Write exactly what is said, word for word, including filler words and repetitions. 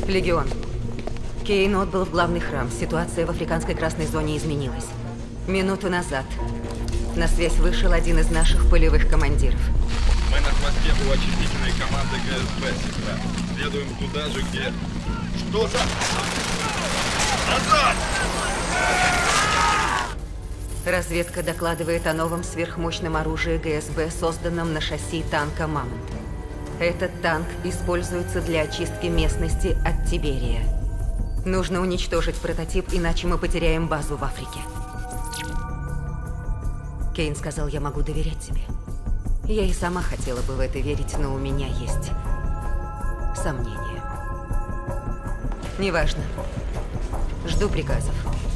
Легион. Кейн отбыл в главный храм. Ситуация в африканской красной зоне изменилась. Минуту назад на связь вышел один из наших полевых командиров. Мы на хвосте у очистительной команды ГСБ, сестра. Следуем туда же, где... Что за... Назад! Разведка докладывает о новом сверхмощном оружии ГСБ, созданном на шасси танка «Мамонт». Этот танк используется для очистки местности от Тиберия. Нужно уничтожить прототип, иначе мы потеряем базу в Африке. Кейн сказал, я могу доверять тебе. Я и сама хотела бы в это верить, но у меня есть сомнения. Неважно. Жду приказов.